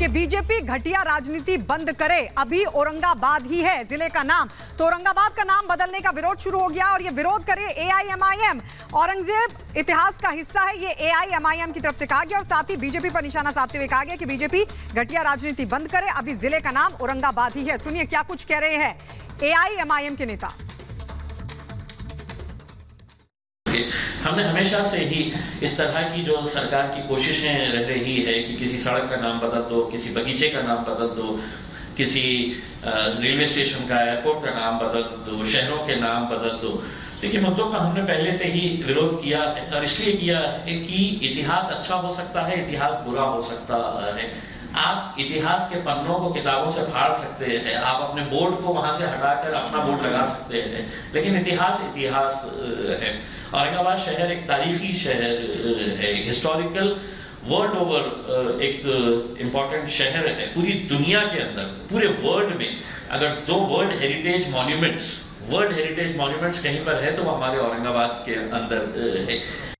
कि बीजेपी घटिया राजनीति बंद करे। अभी औरंगाबाद ही है जिले का नाम, तो औरंगाबाद का नाम बदलने का विरोध शुरू हो गया और ये विरोध करे एआईएमआईएम। औरंगजेब इतिहास का हिस्सा है, ये एआईएमआईएम की तरफ से कहा गया और साथ ही बीजेपी पर निशाना साधते हुए कहा गया कि बीजेपी घटिया राजनीति बंद करे। अभी जिले का नाम औरंगाबाद ही है। सुनिए क्या कुछ कह रहे हैं एआईएमआईएम के नेता। हमने हमेशा से ही इस तरह की जो सरकार की कोशिशें रह रही है कि किसी सड़क का नाम बदल दो, किसी बगीचे का नाम बदल दो, किसी रेलवे स्टेशन का, एयरपोर्ट का नाम बदल दो, शहरों के नाम बदल दो। देखिए, मुद्दों का हमने पहले से ही विरोध किया है और इसलिए किया है कि इतिहास अच्छा हो सकता है, इतिहास बुरा हो सकता है। आप इतिहास के पन्नों को किताबों से फाड़ सकते हैं, आप अपने बोर्ड को वहां से हटाकर अपना बोर्ड लगा सकते हैं, लेकिन इतिहास इतिहास है। औरंगाबाद शहर एक तारीखी शहर है, एक हिस्टोरिकल वर्ल्ड ओवर एक इम्पॉर्टेंट शहर है। पूरी दुनिया के अंदर, पूरे वर्ल्ड में अगर दो वर्ल्ड हेरिटेज मॉन्यूमेंट्स कहीं पर है तो वो हमारे औरंगाबाद के अंदर है।